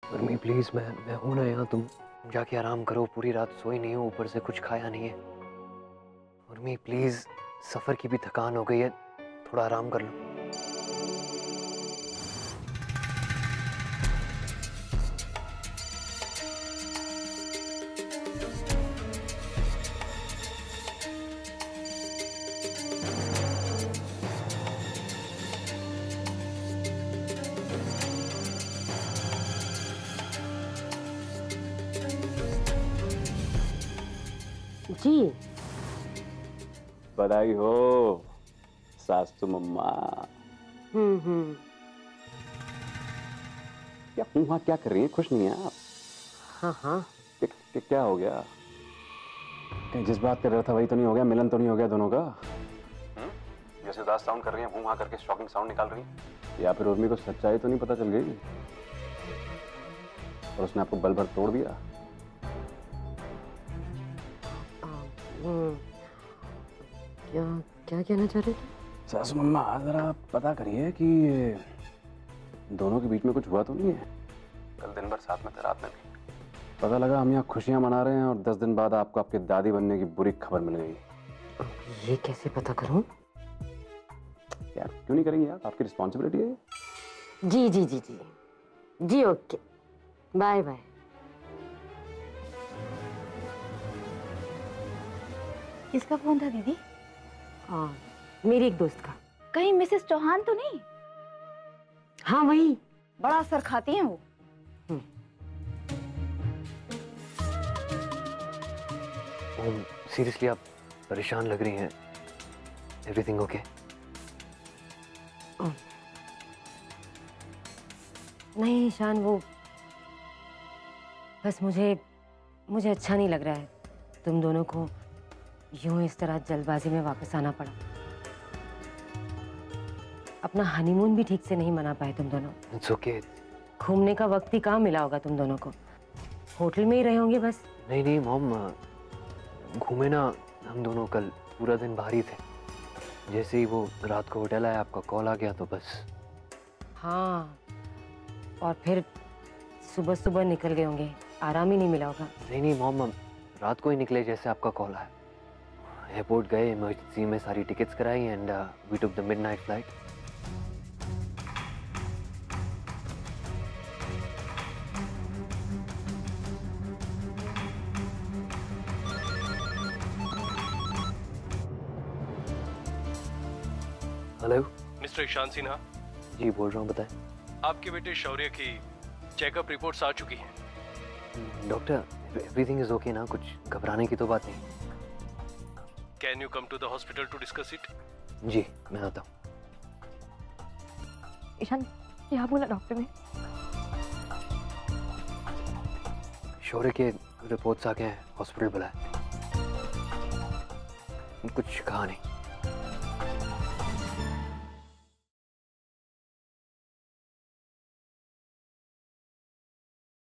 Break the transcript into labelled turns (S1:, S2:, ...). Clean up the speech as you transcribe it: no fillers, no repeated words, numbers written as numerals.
S1: Urmi please, मैं हूं ना यहाँ, तुम जाके आराम करो। पूरी रात सोई नहीं हो, ऊपर से कुछ खाया नहीं है। उर्मी प्लीज, सफर की भी थकान हो गई है, थोड़ा आराम कर लो।
S2: जी
S3: बधाई हो सासू मम्मा। क्या वहाँ क्या कर रही हैं? खुश नहीं है आप?
S2: हाँ।
S3: क्या हो गया? कहीं जिस बात कर रहा था वही तो नहीं हो गया? मिलन तो नहीं हो गया दोनों का? जैसे उदास साउंड कर रही हैं, वहाँ करके शॉकिंग साउंड निकाल रही हैं। या फिर उर्मी को सच्चाई तो नहीं पता चल गई और उसने आपको बल भर तोड़ दिया?
S2: क्या कहना चाह रहे थे?
S3: सासू मम्मा जरा पता करिए कि दोनों के बीच में कुछ हुआ तो नहीं है? कल दिन भर साथ में थे, रात में भी पता लगा हम यहाँ खुशियां मना रहे हैं और 10 दिन बाद आपको आपकी दादी बनने की बुरी खबर मिल गई।
S2: ये कैसे पता करूं?
S3: यार क्यों नहीं करेंगे यार, आपकी रिस्पॉन्सिबिलिटी है।
S2: जी जी जी जी जी, ओके, बाय बाय।
S4: किसका फोन था दीदी?
S2: मेरी एक दोस्त का।
S4: कहीं मिसेस चौहान तो नहीं?
S2: हाँ वही।
S4: बड़ा असर खाती हैं वो।
S1: सीरियसली आप परेशान लग रही हैं। Everything okay?
S2: नहीं ईशान, वो बस मुझे अच्छा नहीं लग रहा है तुम दोनों को यूं इस तरह जल्दबाजी में वापस आना पड़ा। अपना हनीमून भी ठीक से नहीं मना पाए तुम दोनों।
S1: It's okay.
S2: घूमने का वक्त ही कहाँ मिला होगा तुम दोनों को? होटल में ही रहे होंगे बस।
S1: नहीं मॉम, घूमे ना हम दोनों। कल पूरा दिन बाहर ही थे। जैसे ही वो रात को होटल आया, आपका कॉल आ गया तो बस। हाँ,
S2: और फिर सुबह सुबह निकल गए होंगे, आराम ही नहीं मिला होगा।
S1: नहीं मॉम, हम रात को ही निकले जैसे आपका कॉल आया। एयरपोर्ट गए, इमरजेंसी में सारी टिकट्स कराई and we took the midnight flight. Hello
S5: mister Ishan Sinha.
S1: जी बोल रहा हूँ, बताएं।
S5: आपके बेटे शौर्य की चेकअप रिपोर्ट्स आ चुकी हैं।
S1: डॉक्टर, एवरीथिंग इज ओके ना? कुछ घबराने की तो बात नहीं।
S5: Can you come to the hospital to discuss it?
S1: जी मैं आता हूँ।
S4: ईशान, क्या बोला डॉक्टर ने?
S1: शौर्य के रिपोर्ट्स आ गए हैं, हॉस्पिटल बुलाया। कुछ कहा नहीं।